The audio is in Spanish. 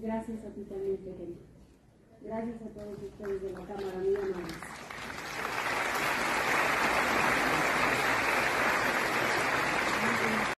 Gracias a ti también, pequeño. Gracias a todos ustedes de la Cámara, muy amables.